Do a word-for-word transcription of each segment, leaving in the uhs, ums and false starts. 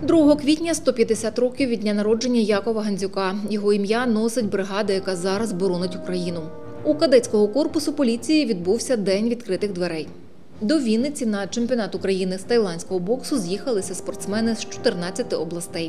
другого квітня – сто п'ятдесят років від дня народження Якова Гандзюка. Його ім'я носить бригада, яка зараз боронить Україну. У кадетського корпусу поліції відбувся День відкритих дверей. До Вінниці на чемпіонат України з тайландського боксу з'їхалися спортсмени з чотирнадцяти областей.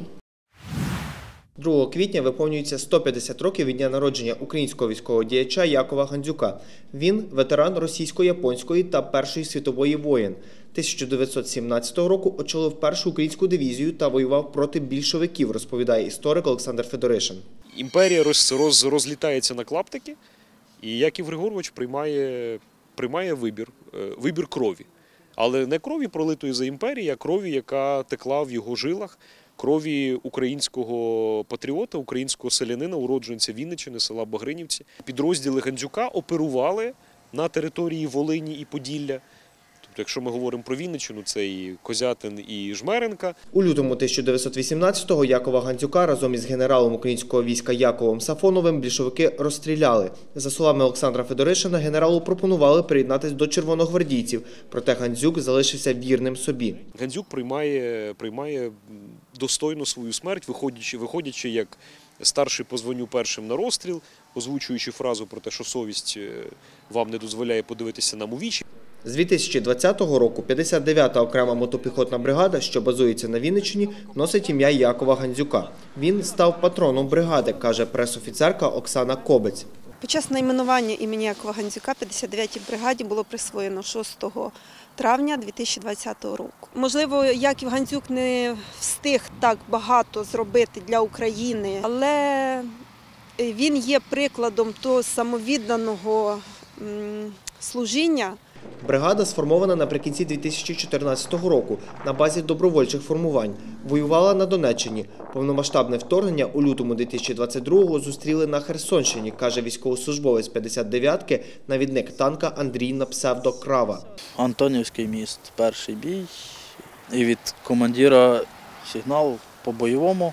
другого квітня виповнюється сто п'ятдесят років від дня народження українського військового діяча Якова Гандзюка. Він – ветеран російсько-японської та Першої світової воєн. тисяча дев'ятсот сімнадцятого року очолив першу українську дивізію та воював проти більшовиків, розповідає історик Олександр Федоришин. Імперія роз, роз, розлітається на клаптики, і Яків Григорович приймає, приймає вибір, вибір крові. Але не крові, пролитої за імперію, а крові, яка текла в його жилах, крові українського патріота, українського селянина, уродженця Вінниччини, села Багринівці. Підрозділи Гандзюка оперували на території Волині і Поділля. Тобто, якщо ми говоримо про Вінниччину, це і Козятин, і Жмеренка. У лютому тисяча дев'ятсот вісімнадцятого Якова Гандзюка разом із генералом українського війська Яковом Сафоновим більшовики розстріляли. За словами Олександра Федоришина, генералу пропонували приєднатися до червоногвардійців, проте Гандзюк залишився вірним собі. Гандзюк приймає, приймає достойно свою смерть, виходячи, виходячи як старший по званню першим на розстріл, озвучуючи фразу про те, що совість вам не дозволяє подивитися нам у вічі. З дві тисячі двадцятого року п'ятдесят дев'ята окрема мотопіхотна бригада, що базується на Вінниччині, носить ім'я Якова Гандзюка. Він став патроном бригади, каже пресофіцерка Оксана Кобець. Почесне найменування імені Якова Гандзюка п'ятдесят дев'ятій бригаді було присвоєно шостого травня дві тисячі двадцятого року. Можливо, Яків Гандзюк не встиг так багато зробити для України, але він є прикладом того самовідданого служіння. Бригада сформована наприкінці дві тисячі чотирнадцятого року на базі добровольчих формувань. Воювала на Донеччині. Повномасштабне вторгнення у лютому дві тисячі двадцять другого зустріли на Херсонщині, каже військовослужбовець п'ятдесят дев'ятки, навідник танка Андрій на псевдо Крава. Антонівський міст, перший бій. І від командира сигнал по бойовому.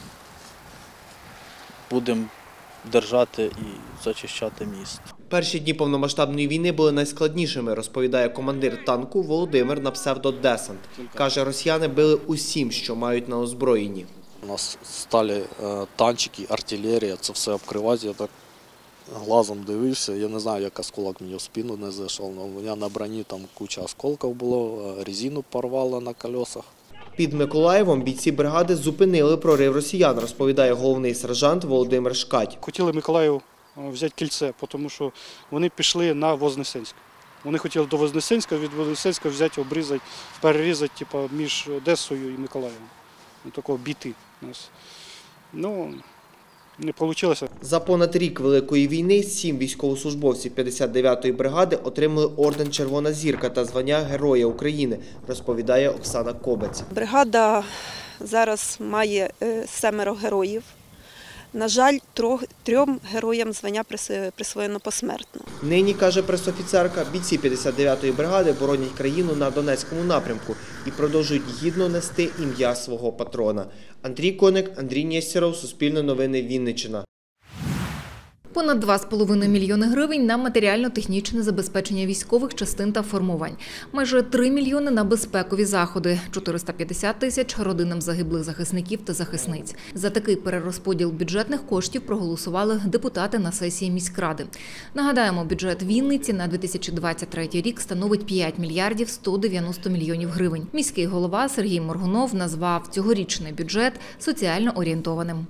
Будемо держати і зачищати міст. Перші дні повномасштабної війни були найскладнішими, розповідає командир танку Володимир на псевдо Десант. Каже, росіяни били усім, що мають на озброєнні. У нас стали танчики, артилерія, це все обкривати. Я так глазом дивився, я не знаю, як осколок мені в спину не зайшов. У мене на броні там куча осколків було, резину порвало на колесах. Під Миколаєвом бійці бригади зупинили прорив росіян, розповідає головний сержант Володимир Шкать. Хотіли Миколаїв взяти кільце, тому що вони пішли на Вознесенськ. Вони хотіли до Вознесенська, від Вознесенська взяти, обрізати, перерізати типу, між Одесою і Миколаєвом. Такого біти у нас. Ну, не вийшло. За понад рік Великої війни сім військовослужбовців п'ятдесят дев'ятої бригади отримали орден «Червона зірка» та звання Героя України, розповідає Оксана Кобець. Бригада зараз має семеро героїв. На жаль, трьох, трьом героям звання присвоєно посмертно. Нині, каже пресофіцерка, бійці п'ятдесят дев'ятої бригади боронять країну на Донецькому напрямку і продовжують гідно нести ім'я свого патрона. Андрій Коник, Андрій Нєстєров, Суспільне новини, Вінниччина. Понад два з половиною мільйони гривень на матеріально-технічне забезпечення військових частин та формувань. Майже три мільйони на безпекові заходи, чотириста п'ятдесят тисяч родинам загиблих захисників та захисниць. За такий перерозподіл бюджетних коштів проголосували депутати на сесії міськради. Нагадаємо, бюджет Вінниці на дві тисячі двадцять третій рік становить п'ять мільярдів сто дев'яносто мільйонів гривень. Міський голова Сергій Моргунов назвав цьогорічний бюджет соціально орієнтованим.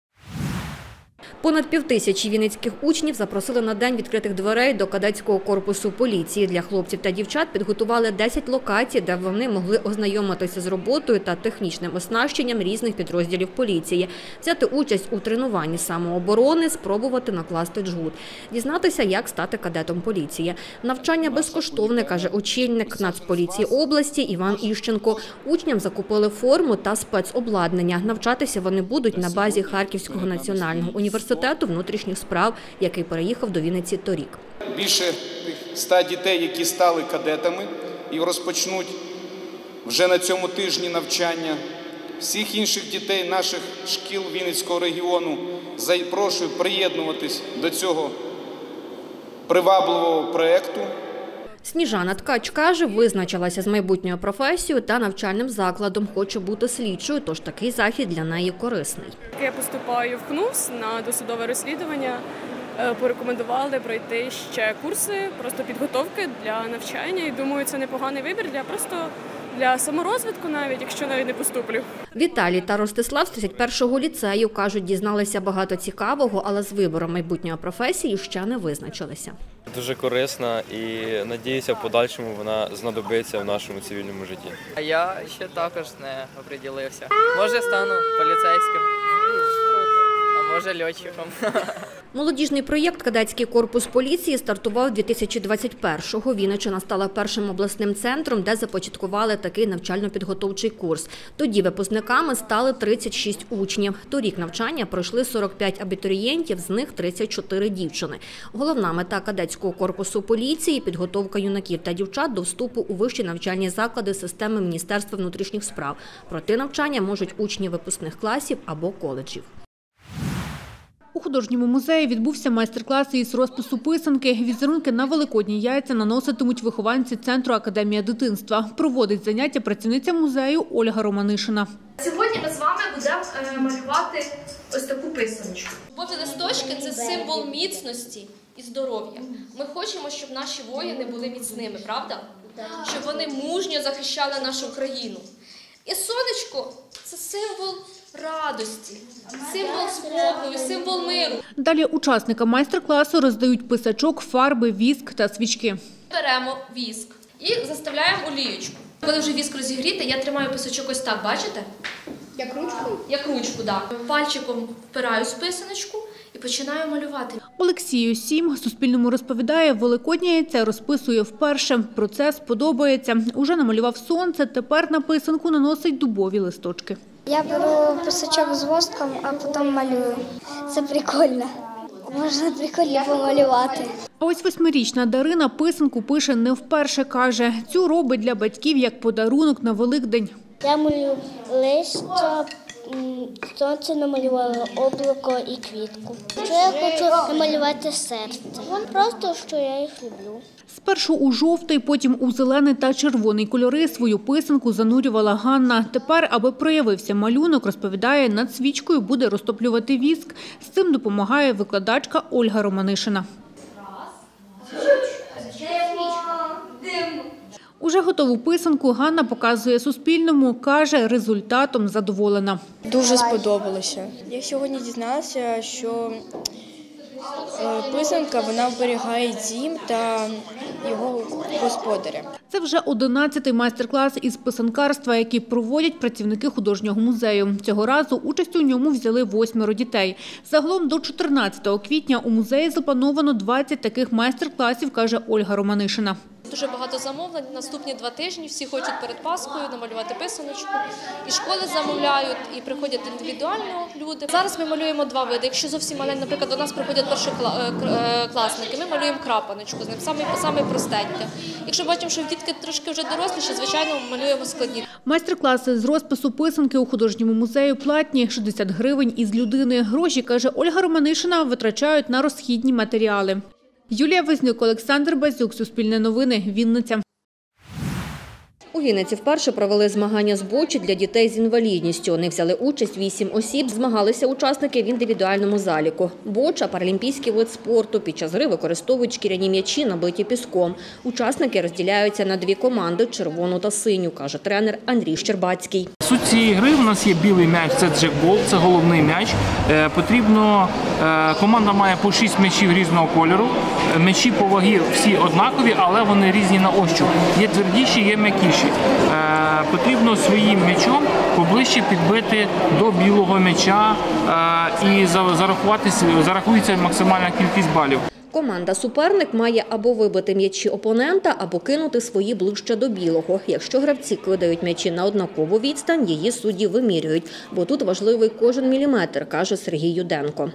Понад півтисячі вінницьких учнів запросили на День відкритих дверей до кадетського корпусу поліції. Для хлопців та дівчат підготували десять локацій, де вони могли ознайомитися з роботою та технічним оснащенням різних підрозділів поліції, взяти участь у тренуванні самооборони, спробувати накласти джгут, дізнатися, як стати кадетом поліції. Навчання безкоштовне, каже очільник Нацполіції області Іван Іщенко. Учням закупили форму та спецобладнання. Навчатися вони будуть на базі Харківського національного університету внутрішніх справ, який переїхав до Вінниці торік. Більше ста дітей, які стали кадетами і розпочнуть вже на цьому тижні навчання. Всіх інших дітей наших шкіл Вінницького регіону запрошую приєднуватись до цього привабливого проєкту. Сніжана Ткач каже, визначилася з майбутньою професією та навчальним закладом. Хоче бути слідчою, тож такий захід для неї корисний. Я поступаю в КНУС на досудове розслідування. Порекомендували пройти ще курси, просто підготовки для навчання. І думаю, це непоганий вибір для просто для саморозвитку навіть, якщо навіть не поступлю. Віталій та Ростислав з тридцять першого ліцею, кажуть, дізналися багато цікавого, але з вибором майбутньої професії ще не визначилися. Дуже корисна і, надіюся, в подальшому вона знадобиться в нашому цивільному житті. А я ще також не оприділився. Може, стану поліцейським, а може льотчиком. Молодіжний проєкт «Кадетський корпус поліції» стартував дві тисячі двадцять першого. Вінниччина стала першим обласним центром, де започаткували такий навчально-підготовчий курс. Тоді випускниками стали тридцять шість учнів. Торік навчання пройшли сорок п'ять абітурієнтів, з них тридцять чотири дівчини. Головна мета «Кадетського корпусу поліції» – підготовка юнаків та дівчат до вступу у вищі навчальні заклади системи Міністерства внутрішніх справ. Пройти навчання можуть учні випускних класів або коледжів. У художньому музеї відбувся майстер-клас із розпису писанки. Візерунки на великодні яйця наноситимуть вихованці Центру «Академія дитинства». Проводить заняття працівниця музею Ольга Романишина. Сьогодні ми з вами будемо малювати ось таку писаночку. Божі листочки – це символ міцності і здоров'я. Ми хочемо, щоб наші воїни були міцними, правда? Щоб вони мужньо захищали нашу країну. І сонечко – це символ радості, символ спокою, символ миру. Далі учасникам майстер-класу роздають писачок, фарби, віск та свічки. Беремо віск і заставляємо олієчку. Коли вже віск розігріти, я тримаю писачок ось так, бачите? Як ручку? Як ручку, так. Пальчиком впираю в писаночку і починаю малювати. Олексію сім. Суспільному розповідає, великоднє яйце розписує вперше. Процес подобається. Уже намалював сонце, тепер на писанку наносить дубові листочки. Я беру писачок з воском, а потім малюю. Це прикольно. Можна прикольно помалювати. А ось восьмирічна Дарина писанку пише не вперше, каже. Цю робить для батьків як подарунок на Великдень. Я малюю листя, сонце намалювала, облако і квітку. Що я хочу намалювати серце. Просто, що я їх люблю. Спершу у жовтий, потім у зелений та червоний кольори свою писанку занурювала Ганна. Тепер, аби проявився малюнок, розповідає, над свічкою буде розтоплювати віск. З цим допомагає викладачка Ольга Романишина. Уже готову писанку Ганна показує Суспільному. Каже, результатом задоволена. Дуже сподобалося. Я сьогодні дізналася, що писанка, вона оберігає дім та його господаря. Це вже одинадцятий майстер-клас із писанкарства, який проводять працівники художнього музею. Цього разу участь у ньому взяли восьмеро дітей. Загалом до чотирнадцятого квітня у музеї заплановано двадцять таких майстер-класів, каже Ольга Романишина. Дуже багато замовлень. Наступні два тижні всі хочуть перед Паскою намалювати писаночку. І школи замовляють, і приходять індивідуально люди. Зараз ми малюємо два види. Якщо зовсім маленькі, наприклад, до нас приходять першокласники, ми малюємо крапаночку з ним, саме, саме простеньке. Якщо бачимо, що дітки трошки вже доросліші, звичайно, малюємо складні. Майстер-класи з розпису писанки у художньому музеї платні – шістдесят гривень із людини. Гроші, каже Ольга Романишина, витрачають на розхідні матеріали. Юлія Вознюк, Олександр Базюк, Суспільне новини, Вінниця. У Вінниці вперше провели змагання з бочі для дітей з інвалідністю. Вони взяли участь вісім осіб, змагалися учасники в індивідуальному заліку. Боча – паралімпійський вид спорту. Під час гри використовують шкіряні м'ячі, набиті піском. Учасники розділяються на дві команди – червону та синю, каже тренер Андрій Щербацький. Суть цієї гри – у нас є білий м'яч, це джекбол, це головний м'яч. Е, потрібно, е, команда має по шість м'ячів різного кольору. М'ячі по вагі всі однакові, але вони різні на ощуп. Є твердіші, є м'якіші. Е, потрібно своїм м'ячом поближче підбити до білого м'яча е, і зарахується максимальна кількість балів. Команда-суперник має або вибити м'ячі опонента, або кинути свої ближче до білого. Якщо гравці кидають м'ячі на однакову відстань, її судді вимірюють. Бо тут важливий кожен міліметр, каже Сергій Юденко.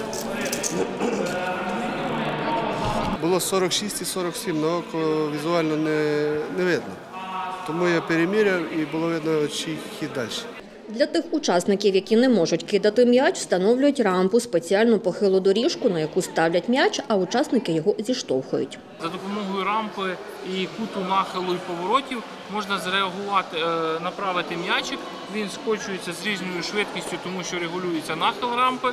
Було сорок шість і сорок сім, на око візуально не, не видно. Тому я переміряв і було видно, чий хід далі. Для тих учасників, які не можуть кидати м'яч, встановлюють рампу, спеціальну похилу доріжку, на яку ставлять м'яч, а учасники його зіштовхують. За допомогою рампи і куту нахилу і поворотів можна зреагувати, направити м'ячик. Він скочується з різною швидкістю, тому що регулюється нахил рампи.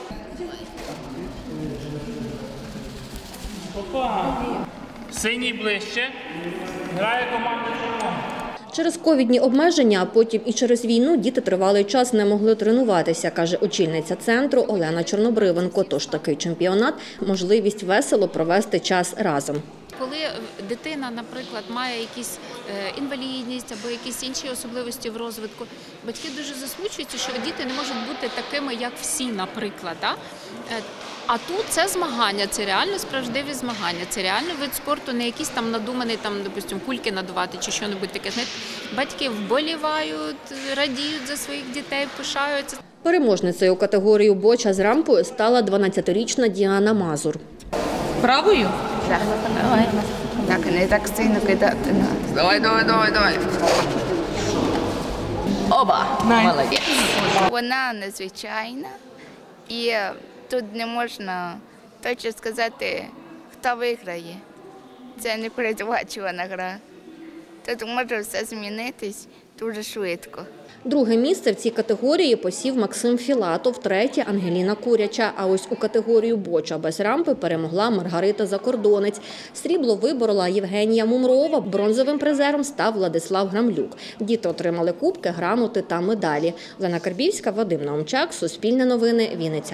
Опа! Синій ближче. Грає команда червона. Через ковідні обмеження, а потім і через війну діти тривалий час не могли тренуватися, каже очільниця центру Олена Чорнобривенко. Тож такий чемпіонат – можливість весело провести час разом. Коли дитина, наприклад, має якісь інвалідність або якісь інші особливості в розвитку, батьки дуже засмучуються, що діти не можуть бути такими, як всі, наприклад. А тут це змагання, це реально справжневі змагання, це реально вид спорту, не якийсь там надуманий, там, допустим, кульки надувати чи що-небудь таке. Батьки вболівають, радіють за своїх дітей, пишаються. Переможницею категорії боча з рампою стала дванадцятирічна Діана Мазур. Правою? Так. Давай. Так, не так сильно кидати. Давай, давай, давай, давай. Оба. Молодець. Вона незвичайна і тут не можна точно сказати, хто виграє. Це непередбачувана гра. Тут може все змінитись дуже швидко. Друге місце в цій категорії посів Максим Філатов, третє – Ангеліна Куряча. А ось у категорію боча без рампи перемогла Маргарита Закордонець. Срібло виборола Євгенія Мумрова, бронзовим призером став Владислав Грамлюк. Діти отримали кубки, грамоти та медалі. Олена Карбівська, Вадим Наумчак, Суспільне новини, Вінниця.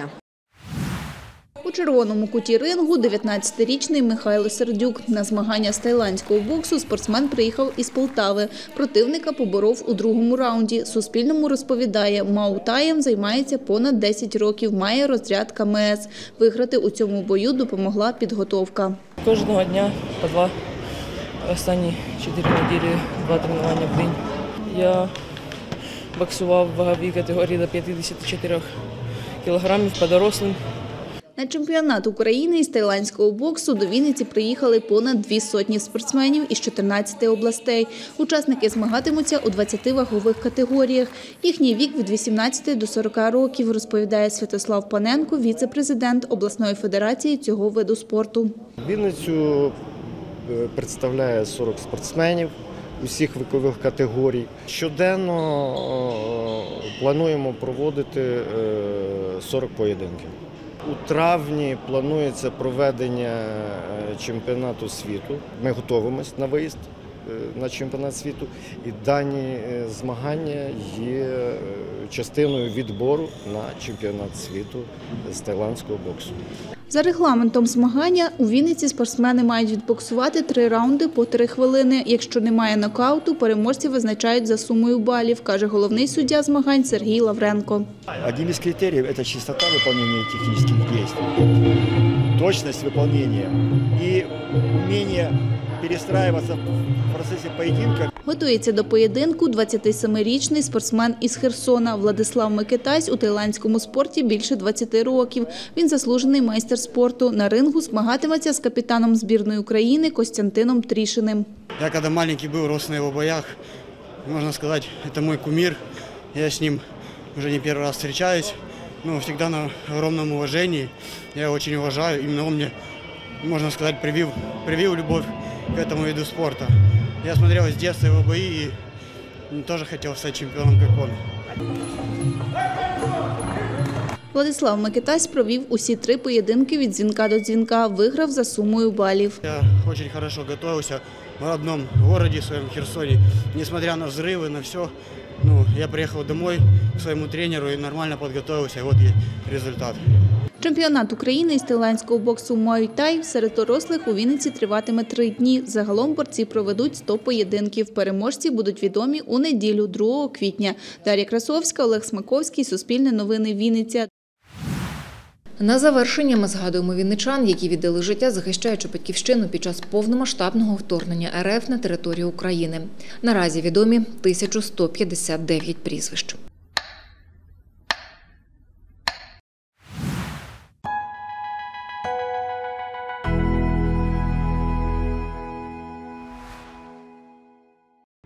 У червоному куті рингу дев'ятнадцятирічний Михайло Сердюк. На змагання з тайландського боксу спортсмен приїхав із Полтави. Противника поборов у другому раунді. Суспільному розповідає, Мау Таєм займається понад десять років, має розряд ка ем ес. Виграти у цьому бою допомогла підготовка. Кожного дня по два, останні чотири неділі, два тренування в день. Я боксував в ваговій категорії до п'ятдесят чотири кілограмів по дорослим. На чемпіонат України із тайландського боксу до Вінниці приїхали понад дві сотні спортсменів із чотирнадцяти областей. Учасники змагатимуться у двадцяти вагових категоріях. Їхній вік від вісімнадцяти до сорока років, розповідає Святослав Паненко, віце-президент обласної федерації цього виду спорту. Вінницю представляє сорок спортсменів усіх вікових категорій. Щоденно плануємо проводити сорок поєдинків. У травні планується проведення чемпіонату світу. Ми готуємося на виїзд на чемпіонат світу. І дані змагання є частиною відбору на чемпіонат світу з тайландського боксу. За регламентом змагання у Вінниці спортсмени мають відбоксувати три раунди по три хвилини. Якщо немає нокауту, переможці визначають за сумою балів, каже головний суддя змагань Сергій Лавренко. Одним із критеріїв – це чистота виконання технічних дій, точність виконання і вміння перестраюватися в процесі поєдинку. Готується до поєдинку двадцятисемирічний спортсмен із Херсона. Владислав Микитась у тайландському спорті більше двадцяти років. Він заслужений майстер спорту. На рингу змагатиметься з капітаном збірної України Костянтином Трішиним. Я коли маленький був, рос на його боях. Можна сказати, це мій кумир. Я з ним вже не перший раз зустрічаюсь. Ну, завжди на огромному уваженні. Я його дуже вважаю. Іменно він мені, можна сказати, привив, привив любов к этому виду спорта. Я смотрел с детства его бои и тоже хотел стать чемпионом, как он. Владислав Микитась провів усі три поєдинки від дзвінка до дзвінка, виграв за сумою балів. Я дуже хорошо готувався в родном городе, в своем Херсоне. Несмотря на взрывы, на все, ну, я приехал домой к своему тренеру и нормально подготовился, и вот есть результат. Чемпіонат України із тайландського боксу Муай-Тай серед дорослих у Вінниці триватиме три дні. Загалом борці проведуть сто поєдинків. Переможці будуть відомі у неділю, другого квітня. Дар'я Красовська, Олег Смаковський, Суспільне новини, Вінниця. На завершення ми згадуємо вінничан, які віддали життя, захищаючи батьківщину під час повномасштабного вторгнення РФ на територію України. Наразі відомі тисяча сто п'ятдесят дев'ять прізвищ.